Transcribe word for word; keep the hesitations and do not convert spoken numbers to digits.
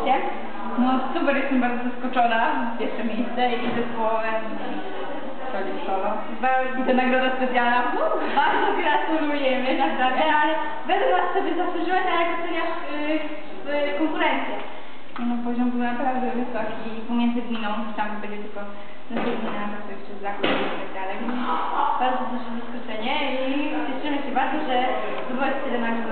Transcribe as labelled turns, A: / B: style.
A: odczucie?
B: No super, jestem bardzo zaskoczona. Pierwsze miejsce i zespołem Szoli Szolo. I to nagroda specjalna.
A: Bardzo gratulujemy, naprawdę, ale według nas sobie zasłużyłaś, a jak oceniasz yy, konkurencję?
B: No, poziom był naprawdę wysoki pomiędzy gminą, tam będzie tylko nasze gmina, to jeszcze zakład i tak dalej.
A: Bardzo duże zaskoczenie i cieszymy się bardzo, że zdobyłaś tyle nagród.